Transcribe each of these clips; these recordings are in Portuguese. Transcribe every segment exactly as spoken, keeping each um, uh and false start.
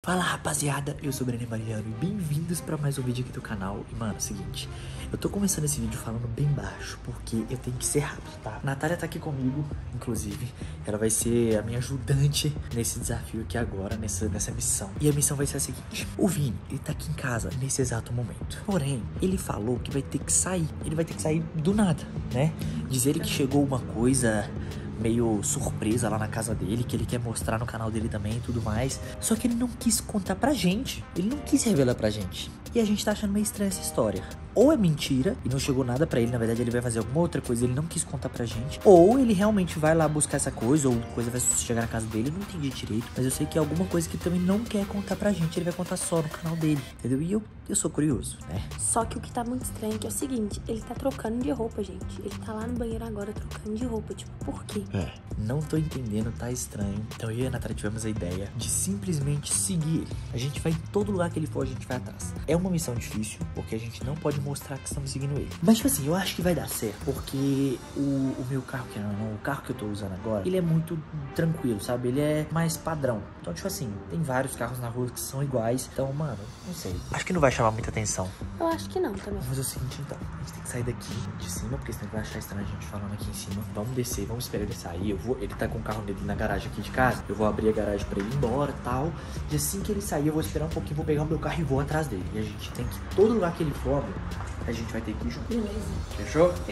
Fala rapaziada, eu sou o Breno Mariano e bem-vindos pra mais um vídeo aqui do canal. E mano, é o seguinte, eu tô começando esse vídeo falando bem baixo, porque eu tenho que ser rápido, tá? Natália tá aqui comigo, inclusive, ela vai ser a minha ajudante nesse desafio aqui agora, nessa, nessa missão. E a missão vai ser a seguinte, o Vini, ele tá aqui em casa nesse exato momento. Porém, ele falou que vai ter que sair, ele vai ter que sair do nada, né? Diz ele que chegou uma coisa meio surpresa lá na casa dele, que ele quer mostrar no canal dele também e tudo mais. Só que ele não quis contar pra gente, ele não quis revelar pra gente. E a gente tá achando meio estranha essa história. Ou é mentira e não chegou nada pra ele, na verdade ele vai fazer alguma outra coisa, ele não quis contar pra gente. Ou ele realmente vai lá buscar essa coisa, ou a coisa vai chegar na casa dele, eu não entendi direito. Mas eu sei que é alguma coisa que ele também não quer contar pra gente, ele vai contar só no canal dele, entendeu? E eu, eu sou curioso, né? Só que o que tá muito estranho é que é o seguinte, ele tá trocando de roupa, gente. Ele tá lá no banheiro agora trocando de roupa, tipo, por quê? É, não tô entendendo, tá estranho. Então eu e a Natália tivemos a ideia de simplesmente seguir ele. A gente vai em todo lugar que ele for, a gente vai atrás. É uma missão difícil, porque a gente não pode mostrar que estamos seguindo ele. Mas, tipo assim, eu acho que vai dar certo, porque o, o meu carro, que não, não, o carro que eu tô usando agora, ele é muito tranquilo, sabe? Ele é mais padrão. Então, tipo assim, tem vários carros na rua que são iguais. Então, mano, não sei. Acho que não vai chamar muita atenção. Eu acho que não também. Vamos fazer o seguinte, então. A gente tem que sair daqui de cima, porque senão ele vai achar estranho a gente falando aqui em cima. Vamos descer, vamos esperar ele sair. Eu vou, ele tá com o carro dele na garagem aqui de casa. Eu vou abrir a garagem pra ele ir embora e tal. E assim que ele sair, eu vou esperar um pouquinho, vou pegar o meu carro e vou atrás dele. E a gente tem que ir todo lugar que ele for, amor, a gente vai ter que ir junto. Beleza. Fechou? Então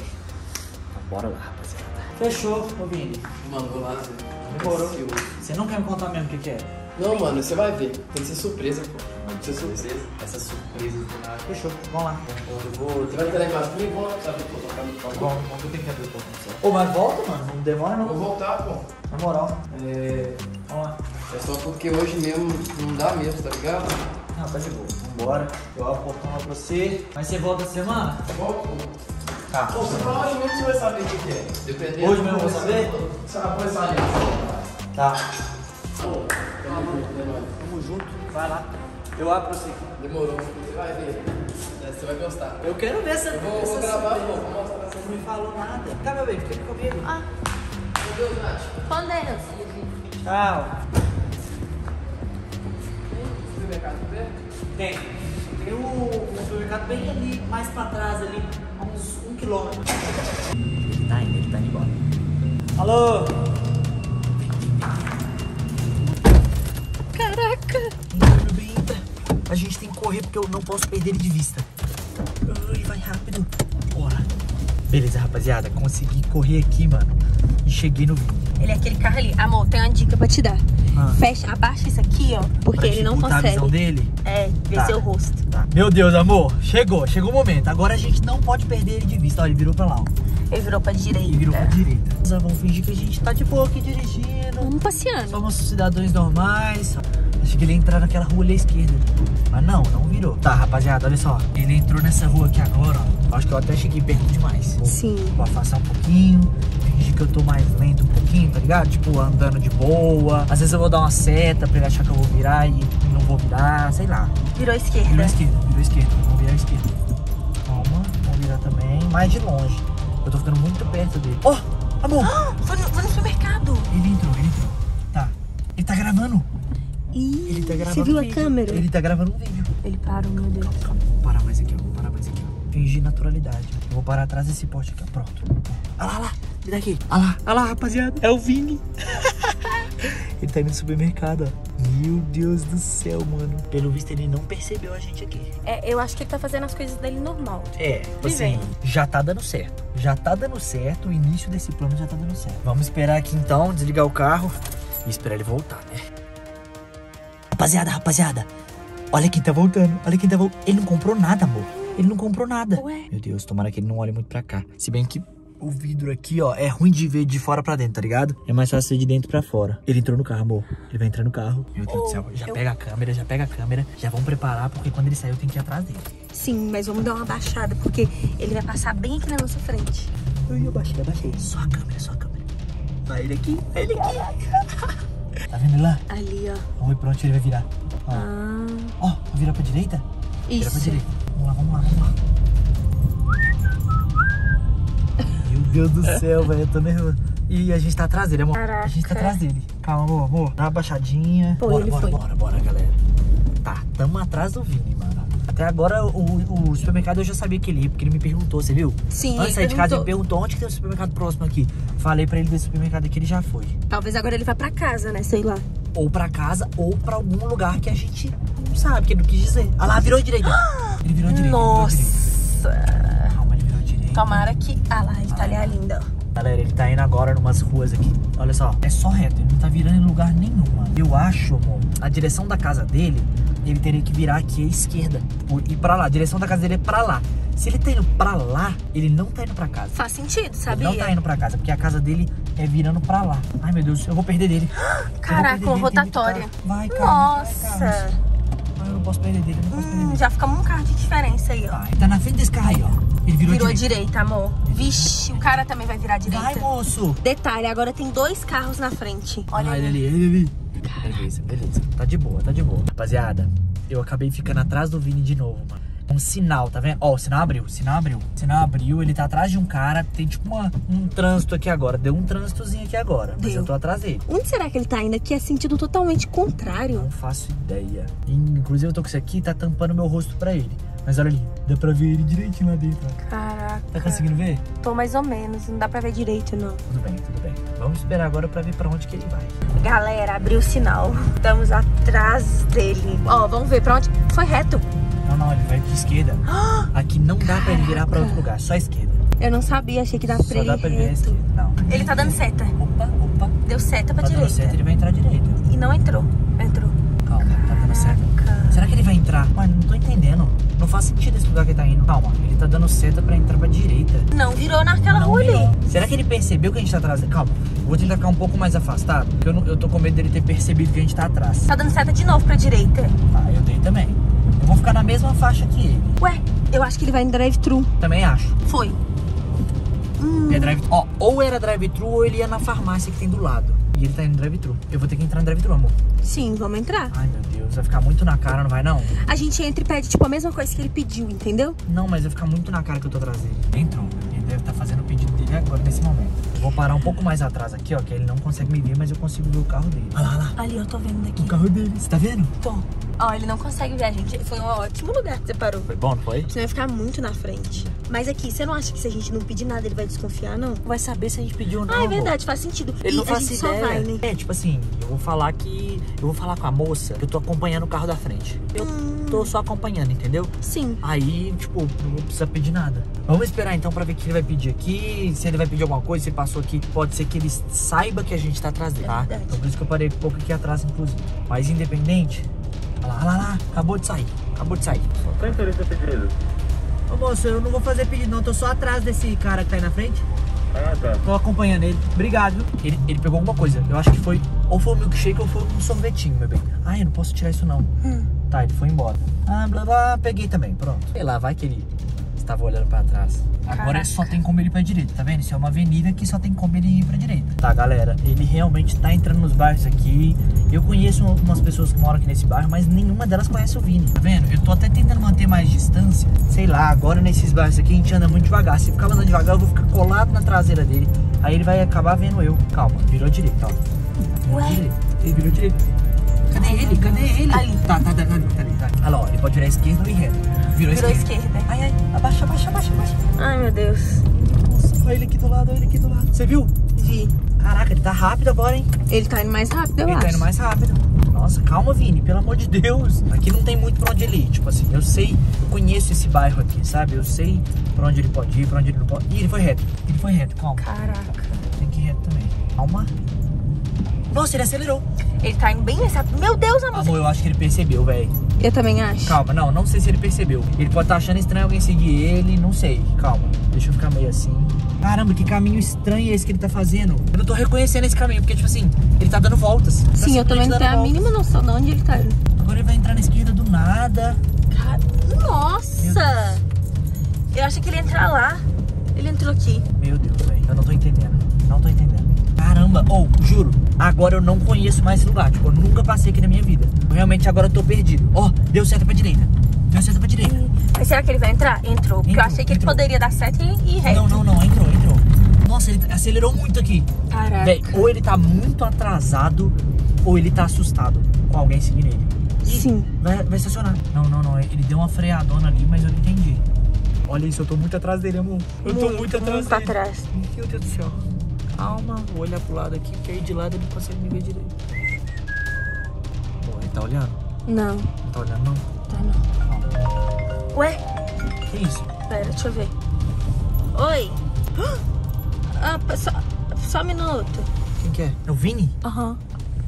bora lá, rapaziada. Fechou, ô Vini. Mano, vou lá. Demorou. Você não quer me contar mesmo o que que é? Não, mano, você vai ver. Tem que ser surpresa, pô. Tem que ser surpresa. Essa surpresa do nada. Fechou, vamos lá. Eu vou... Você vai ter lá embaixo comigo? Vamos lá, sabe? Vou tocar no Tá palco. bom, vamos que eu tenho que abrir o portão só. Ô, mas volta, mano. Não demora, não. Vou voltar, pô. Na moral. É... Vamos lá. É só porque hoje mesmo não dá mesmo, tá ligado? Não, tá de boa. Vambora. Eu abro o portão lá pra você. Mas você volta a semana? Volto, pô. Tá. Pô, você fala hoje mesmo que você vai saber o que que é. Dependendo. Hoje mesmo eu vou saber? Você vai começar ali. Tá. Pô, Tamo junto. Vai lá. Eu abro pra você. demorou. Você vai ver. Você vai gostar. Eu quero ver essa... Eu vou, essa vou gravar, surpresa. pô. Vou mostrar Você essa. não me falou nada. Tá, meu bem, fica comigo. Ah, Meu Deus, Nath. com Deus. Tchau. Supermercado perto? Tem. Tem o, o supermercado bem ali, mais pra trás ali, a uns um quilômetro. Ele tá indo, ele tá indo embora. Alô? Caraca. Entra, meu bem, entra. A gente tem que correr porque eu não posso perder ele de vista. Ai, vai rápido. Bora. Beleza, rapaziada. Consegui correr aqui, mano. E cheguei no Vini. Ele é aquele carro ali. Amor, tem uma dica pra te dar. Ah. Fecha, abaixa isso aqui, ó. Porque Pra ele não dificultar a visão consegue. dele? É, ver Tá. seu rosto. Tá. Meu Deus, amor. Chegou. Chegou o momento. Agora a gente não pode perder ele de vista. Ó, ele virou pra lá, ó. Ele virou pra direita. Ele virou pra direita. Vamos fingir que a gente tá de boa aqui dirigindo. Vamos passeando. Somos cidadãos normais. Acho que ele ia entrar naquela rua ali à esquerda. Mas não, não virou. Tá, rapaziada, olha só. Ele entrou nessa rua aqui agora, ó. Acho que eu até cheguei perto demais. Vou, Sim. vou afastar um pouquinho. Fingir que eu tô mais lento um pouquinho, tá ligado? Tipo, andando de boa. Às vezes eu vou dar uma seta pra ele achar que eu vou virar e não vou virar, sei lá. Virou à esquerda. Virou à esquerda, virou à esquerda. Vamos virar à esquerda. Calma, vamos virar também. Mais de longe. Eu tô ficando muito perto dele. Ó, oh, amor! Ah, foi no, foi no supermercado. Ele entrou, ele entrou. Tá. Ele tá gravando. Ih, Ele tá gravando você viu um a vídeo. câmera? Ele tá gravando um vídeo. Ele parou, meu Deus. Calma, vou parar mais aqui, ó. Vou parar mais aqui, ó. Fingir naturalidade. Eu vou parar atrás desse poste aqui, ó. Pronto. Olha lá, olha lá. Me dá aqui. Olha lá, olha lá, rapaziada. É o Vini. Ele tá indo no supermercado, ó. Meu Deus do céu, mano. Pelo visto, ele não percebeu a gente aqui. É, eu acho que ele tá fazendo as coisas dele normal. É, tipo assim, já tá dando certo. Já tá dando certo. O início desse plano já tá dando certo. Vamos esperar aqui então, desligar o carro e esperar ele voltar, né? Rapaziada, rapaziada. Olha quem tá voltando. Olha quem tá voltando. Ele não comprou nada, amor. Ele não comprou nada. Ué? Meu Deus, tomara que ele não olhe muito pra cá. Se bem que o vidro aqui, ó, é ruim de ver de fora pra dentro, tá ligado? É mais fácil ver de dentro pra fora. Ele entrou no carro, amor. Ele vai entrar no carro. Meu Deus Oh, do céu. Já eu... pega a câmera, já pega a câmera. Já vamos preparar, porque quando ele sair eu tenho que ir atrás dele. Sim, mas vamos dar uma baixada, porque ele vai passar bem aqui na nossa frente. Eu abaixei, abaixei. Só a câmera, só a câmera. Vai ele aqui, vai ele aqui. Tá vendo ele lá? Ali, ó. Vamos ver pra onde ele vai virar. Ó, Ah, ó, vai virar pra direita? Vira pra isso. direita. Vamos lá, vamos lá, vamos lá. Meu Deus do céu, velho, eu tô nervoso. E a gente tá atrás dele, amor. Caraca. A gente tá atrás dele. Calma, amor, amor. Dá uma baixadinha. Pô, bora, ele bora, foi. bora, bora, galera. tamo atrás do Vini, mano. Até agora, o, o supermercado eu já sabia que ele ia, porque ele me perguntou, você viu? Sim, Antes de sair de casa, ele perguntou onde que tem um supermercado próximo aqui. Falei pra ele ver o supermercado aqui, ele já foi. Talvez agora ele vá pra casa, né? Sei lá. Ou pra casa, ou pra algum lugar que a gente não sabe, que ele não quis dizer. Ah lá, virou direita. Ele virou direita. Nossa. Virou direita. Calma, ele virou direita. Tomara que... Ah lá, ele tá ali, linda. Galera, ele tá indo agora numas ruas aqui. Olha só, é só reto, ele não tá virando em lugar nenhum, mano. Eu acho, amor, a direção da casa dele, ele teria que virar aqui à esquerda e ir pra lá. A direção da casa dele é pra lá. Se ele tá indo pra lá, ele não tá indo pra casa. Faz sentido, sabia? Ele não tá indo pra casa, porque a casa dele é virando pra lá. Ai, meu Deus, eu vou perder dele. Caraca, uma rotatória. Vai, cara. Nossa. Vai, Ai, eu não posso perder dele, eu não posso perder Hum, dele. já fica um carro de diferença aí, ó. Tá, ele tá na frente desse carro aí, ó. Ele virou, Virou direita. direita, amor. Vixe, o cara também vai virar direita. Vai, moço. Detalhe, agora tem dois carros na frente. Olha ah, ele ali. ali, ele ali. Beleza, beleza. Tá de boa, tá de boa. Rapaziada, eu acabei ficando atrás do Vini de novo, mano. Um sinal, tá vendo? Ó, o sinal abriu, o sinal abriu. O sinal abriu, ele tá atrás de um cara. Tem tipo uma, um trânsito aqui agora. Deu um trânsitozinho aqui agora. Mas Deu. eu tô atrás dele. Onde será que ele tá indo? Aqui é sentido totalmente contrário. Não faço ideia. E, inclusive eu tô com isso aqui, tá tampando meu rosto pra ele. Mas olha ali, dá pra ver ele direitinho lá dentro. Ó. Caraca. Tá conseguindo ver? Tô mais ou menos, não dá pra ver direito, não. Tudo bem, tudo bem. Vamos esperar agora pra ver pra onde que ele vai. Galera, abriu o sinal. Estamos atrás dele. Ó, vamos ver pra onde... Foi reto. Não, não, ele vai pra esquerda. Aqui não dá pra ele virar pra outro lugar, só a esquerda. Eu não sabia, achei que dá pra Só dá pra ele virar a reto. esquerda. Não. Ele tá dando seta. Opa, opa. Deu seta pra Tá dando direita. certo, ele vai entrar à direita. E não entrou. Entrou. Calma, tá dando certo. Será que ele vai entrar? Mas não tô entendendo. Não faz sentido esse lugar que ele tá indo. Calma, ele tá dando seta pra entrar pra direita. Não virou naquela Não rua virou. ali. Será que ele percebeu que a gente tá atrás dele? Calma, eu vou tentar ficar um pouco mais afastado, porque eu, não, eu tô com medo dele ter percebido que a gente tá atrás. Tá dando seta de novo pra direita. Ah, eu dei também. Eu vou ficar na mesma faixa que ele. Ué, eu acho que ele vai em drive-thru. Também acho. Foi. Hum. É drive, ó, ou era drive-thru ou ele ia na farmácia que tem do lado. E ele tá indo drive-thru. Eu vou ter que entrar no drive-thru, amor. Sim, vamos entrar. Ai, meu Deus, vai ficar muito na cara, não vai não? A gente entra e pede, tipo, a mesma coisa que ele pediu, entendeu? Não, mas vai ficar muito na cara que eu tô atrás dele. Entrou. Ele deve estar fazendo o pedido dele agora, nesse momento. Eu vou parar um pouco mais atrás aqui, ó, que ele não consegue me ver, mas eu consigo ver o carro dele. Olha lá, olha lá. Ali, eu tô vendo daqui. O carro dele, você tá vendo? Tô. Ó, ele não consegue ver a gente. Foi um ótimo lugar que você parou. Foi bom, não foi? Você vai ficar muito na frente. Mas aqui, você não acha que se a gente não pedir nada, ele vai desconfiar, não? Vai saber se a gente pediu ou não. Ah, é amor. verdade, faz sentido. Ele e não a faz gente ideia. só vai, né? É, tipo assim, eu vou falar que... Eu vou falar com a moça que eu tô acompanhando o carro da frente. Eu Hum. tô só acompanhando, entendeu? Sim. Aí, tipo, não vou precisar pedir nada. Vamos esperar então pra ver o que ele vai pedir aqui. Se ele vai pedir alguma coisa, se passou aqui, pode ser que ele saiba que a gente tá atrás dele, É tá? verdade. Então por isso que eu parei um pouco aqui atrás, inclusive. Mas independente... Olha lá, olha lá, olha lá. Acabou de sair. Acabou de sair. Qual é o seu pedido? Ô moço, eu não vou fazer pedido não. Tô só atrás desse cara que tá aí na frente. Ah, tá. Tô acompanhando ele. Obrigado. Ele, ele pegou alguma coisa. Eu acho que foi... Ou foi um milkshake ou foi um sorvetinho, meu bem. Ai, eu não posso tirar isso não. Hum. Tá, ele foi embora. Ah, blá, blá. Peguei também. Pronto. Sei lá, vai que ele estava olhando pra trás. Agora Caraca. só tem como ele ir pra direita, tá vendo? Isso é uma avenida que só tem como ele ir pra direita. Tá, galera, ele realmente tá entrando nos bairros aqui. Eu conheço algumas pessoas que moram aqui nesse bairro, mas nenhuma delas conhece o Vini, tá vendo? Eu tô até tentando manter mais distância. Sei lá, agora nesses bairros aqui a gente anda muito devagar. Se ficar andando devagar, eu vou ficar colado na traseira dele. Aí ele vai acabar vendo eu. Calma, virou direita, ó. Virou Ué? direita. Ele virou direita. Cadê ele? Cadê ele? Ali. Tá, tá, tá, tá, tá, tá. Olha lá, ó, ele pode virar esquerda ou ir reto. Virou, Virou esquerda. esquerda. Ai, ai, abaixa, abaixa, abaixa, abaixa. Ai, meu Deus. Nossa, olha ele aqui do lado, olha ele aqui do lado. Você viu? Vi. Caraca, ele tá rápido agora, hein? Ele tá indo mais rápido, eu ele acho. tá indo mais rápido. Nossa, calma, Vini, pelo amor de Deus. Aqui não tem muito pra onde ele ir. Tipo assim, eu sei, eu conheço esse bairro aqui, sabe? Eu sei pra onde ele pode ir, pra onde ele não pode. Ih, ele foi reto. Ele foi reto, calma. Caraca. Tem que ir reto também. Calma. Nossa, ele acelerou. Ele tá indo bem nessa... Meu Deus, amor. Amor, eu acho que ele percebeu, velho. Eu também acho. Calma, não, não sei se ele percebeu. Ele pode estar achando estranho alguém seguir ele, não sei. Calma, deixa eu ficar meio assim. Caramba, que caminho estranho é esse que ele tá fazendo? Eu não tô reconhecendo esse caminho, porque, tipo assim, ele tá dando voltas. Tá Sim, eu também não tenho a mínima noção de onde ele tá indo. Agora ele vai entrar na esquerda do nada. Cara, nossa! Eu achei que ele ia entrar lá. Ele entrou aqui. Meu Deus, velho, eu não tô entendendo. Não tô entendendo. Caramba, ou, oh, juro, agora eu não conheço mais esse lugar. Tipo, eu nunca passei aqui na minha vida. Realmente agora eu tô perdido. Ó, oh, deu certo pra direita. Deu certo pra direita. Mas será que ele vai entrar? Entrou. Porque Entrou, eu achei que entrou. ele poderia dar certo e ir reto. Não, não, não, entrou, entrou. Nossa, ele acelerou muito aqui. Caraca. Véi, ou ele tá muito atrasado, ou ele tá assustado com alguém seguindo ele. Ih, Sim. Vai, vai estacionar. Não, não, não. Ele deu uma freadona ali, mas eu não entendi. Olha isso, eu tô muito atrás dele, amor. Eu tô muito, muito atrás muito dele. atrás. Meu Deus do céu. Calma, vou olhar pro lado aqui, porque aí de lado ele não consegue me ver direito. Bom, ele tá olhando? Não. Não tá olhando, não? Tá não. Ué? Que isso? Pera, deixa eu ver. Oi. Ah, só, só um minuto. Quem que é? É o Vini? Aham.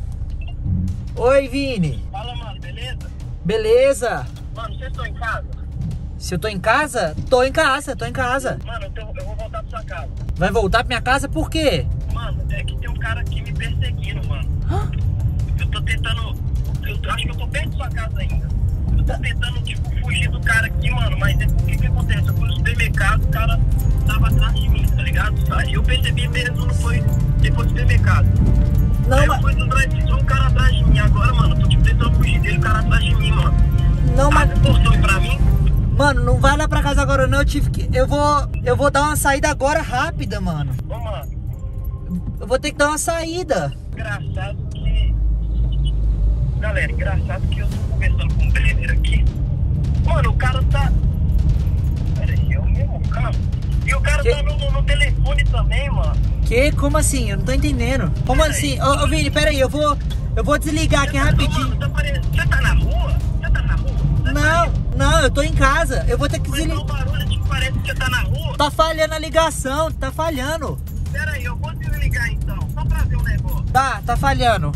Oi, Vini. Fala, mano, beleza? Beleza? Mano, vocês estão em casa? Se eu tô em casa? Tô em casa, tô em casa. Mano, eu, tô- eu vou voltar pra sua casa. Vai voltar pra minha casa por quê? Mano, é que tem um cara aqui me perseguindo, mano. Hã? Eu tô tentando... Eu acho que eu tô perto de sua casa ainda. Eu tô tentando, tipo, fugir do cara aqui, mano. Mas é, o que que acontece? Eu fui no supermercado, o cara tava atrás de mim, tá ligado? Aí eu percebi mesmo, não foi depois do supermercado. Não, Aí eu mas... fui no drive-thru, um cara atrás de mim. Agora, mano, eu tô, tipo, tentando fugir dele, o cara atrás de mim, mano. Não, mas... Abre o portão aí pra mim. Mano, não vai lá pra casa agora não, eu tive que... Eu vou... Eu vou dar uma saída agora rápida, mano. Ô, mano, Eu vou ter que dar uma saída. engraçado que... Galera, engraçado que eu tô conversando com o Brenner aqui. Mano, o cara tá... Pera aí, é o mesmo cara. E o cara Que? tá no, no- no telefone também, mano. Que? Como assim? Eu não tô entendendo. Como Pera assim? aí. Ô, ô Vini, pera aí, eu vou... Eu vou desligar aqui Ô, rapidinho. mano, tá parecendo... Você tá na rua? Você tá na rua? Você Não, não, eu tô em casa. Eu vou ter que Mas desligar. o barulho tipo, parece que você tá na rua. Tá falhando a ligação, tá falhando. Pera aí, eu vou desligar então. Só pra ver o negócio. Tá, tá falhando.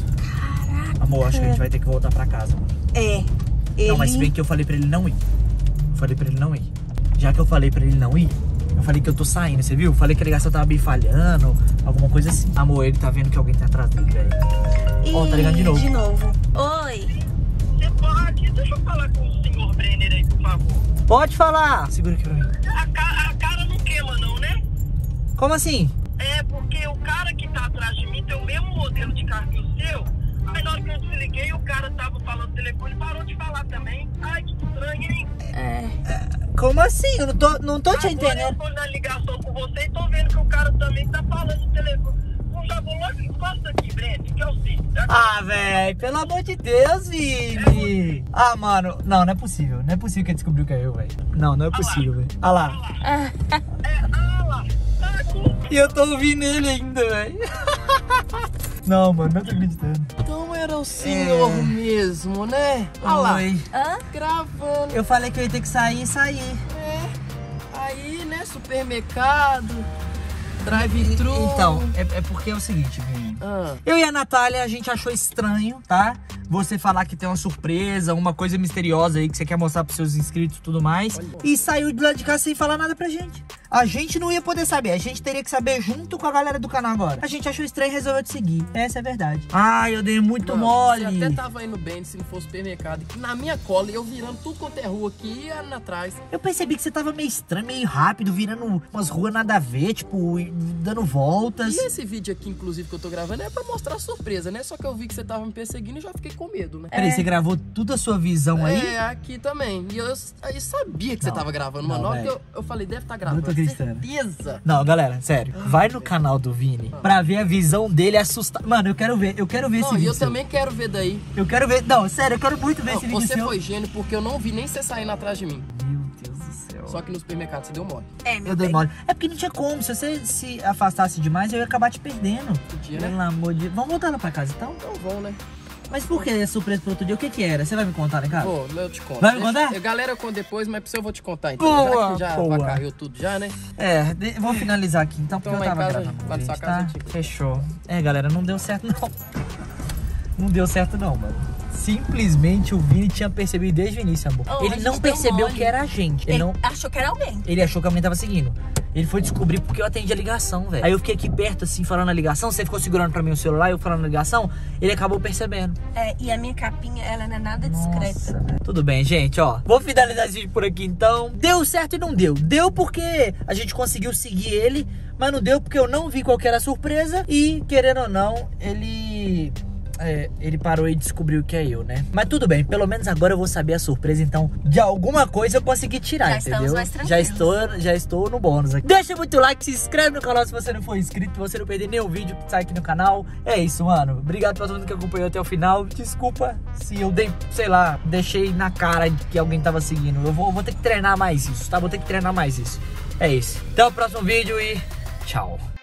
Amor, acho que a gente vai ter que voltar pra casa, mano. É. Ele... Não, mas se bem que eu falei pra ele não ir. Eu falei pra ele não ir. Já que eu falei pra ele não ir, eu falei que eu tô saindo, você viu? Eu falei que a ligação tava bem falhando, alguma coisa assim. Amor, ele tá vendo que alguém tá atrás dele, velho. Ó, tá ligando de novo. De novo. Oi. Você pode... Deixa eu falar com o senhor Brenner aí, por favor. Pode falar. Segura aqui pra mim. A, ca- a cara não queima não, né? Como assim? É, porque o cara que tá atrás de mim tem o mesmo modelo de carro que o seu. Aí na hora que eu desliguei, o cara tava falando no telefone e parou de falar também. Ai, que estranho, hein? É. Como assim? Eu não tô, não tô te Agora entendendo. eu tô na ligação com você e tô vendo que o cara também tá falando no telefone. Eu já vou logo, encosta aqui, Breno, que é o seguinte. Ah, velho, pelo amor de Deus, Vini. Ah, mano, não, não é possível. Não é possível que ele descobriu que é eu, velho. Não, não é possível, velho. Ah lá. Ah, É, ah lá, tá aqui. E eu tô ouvindo ele ainda, velho. Não, mano, não tô acreditando. Então era o senhor É. mesmo, né? Olha lá, Oi. hã? gravando. Eu falei que eu ia ter que sair e sair. É. Aí, né, supermercado, drive-thru. Então, é, é porque é o seguinte, Vini. Ah, Eu e a Natália, a gente achou estranho, tá? Você falar que tem uma surpresa, uma coisa misteriosa aí que você quer mostrar pros seus inscritos e tudo mais. E saiu de lá de casa sem falar nada pra gente. A gente não ia poder saber, a gente teria que saber junto com a galera do canal agora. A gente achou estranho e resolveu te seguir. Essa é a verdade. Ai, eu dei muito não, mole. Você até tava indo bem se não fosse supermercado. E na minha cola, eu virando tudo quanto é rua aqui e andando atrás. Eu percebi que você tava meio estranho, meio rápido, virando umas ruas nada a ver, tipo, e dando voltas. E esse vídeo aqui, inclusive, que eu tô gravando é pra mostrar a surpresa, né? Só que eu vi que você tava me perseguindo e já fiquei com medo, né? Peraí, você gravou toda a sua visão aí? É, aqui também. E eu, eu sabia que Não, você tava gravando, mano. não, Na hora que velho. eu, eu falei, deve estar Não gravando. tô acreditando. Certeza. Não, galera, sério. Vai no canal do Vini pra ver a visão dele assustar. Mano, eu quero ver, eu quero ver esse Não, e vídeo. eu seu. também quero ver daí. Eu quero ver. Não, sério, eu quero muito ver Não, esse vídeo você seu. foi gênio porque eu não vi nem você saindo atrás de mim. Meu Deus do céu. Só que no supermercado você deu mole. É, meu Eu dei bem. mole. É porque não tinha como. Se você se afastasse demais, eu ia acabar te perdendo. Podia, né? Pelo amor de Deus. Vamos voltar lá pra casa então? Então vão, né? Mas por que é surpresa pro outro dia? O que que era? Você vai me contar, né, cara? Pô, eu te conto. Vai me Deixa- contar? eu- Galera, eu conto depois, mas pra você eu vou te contar então. Boa, já que já boa. avacalhou tudo já, né? É, de- vamos finalizar aqui então, porque Então, eu lá em tava casa, gravando. lá na gente, sua casa, tá? eu te- Fechou. É, galera, não deu certo não. Não deu certo não, mano. Simplesmente o Vini tinha percebido desde o início, amor. Oh, a Ele gente não deu percebeu mole. que era a gente. Ele Ele não... achou que era alguém. Ele achou que a mãe tava seguindo. Ele foi descobrir porque eu atendi a ligação, velho. Aí eu fiquei aqui perto, assim, falando a ligação. Você ficou segurando pra mim o celular, eu falando a ligação. Ele acabou percebendo. É, e a minha capinha, ela não é nada discreta. Nossa. Tudo bem, gente, ó. Vou finalizar esse vídeo por aqui, então. Deu certo e não deu. Deu porque a gente conseguiu seguir ele, mas não deu porque eu não vi qual que era a surpresa. E, querendo ou não, ele... é, ele parou e descobriu que é eu, né? Mas tudo bem, pelo menos agora eu vou saber a surpresa, então de alguma coisa eu consegui tirar, já entendeu? Estamos mais tranquilos. Já estou, já estou no bônus aqui. Deixa muito like, se inscreve no canal se você não for inscrito, pra você não perder nenhum vídeo que sai aqui no canal. É isso, mano. Obrigado pra todo mundo que acompanhou até o final. Desculpa se eu dei, sei lá, deixei na cara de que alguém tava seguindo. Eu vou, vou ter que treinar mais isso, tá? Vou ter que treinar mais isso. É isso. Até o próximo vídeo e tchau.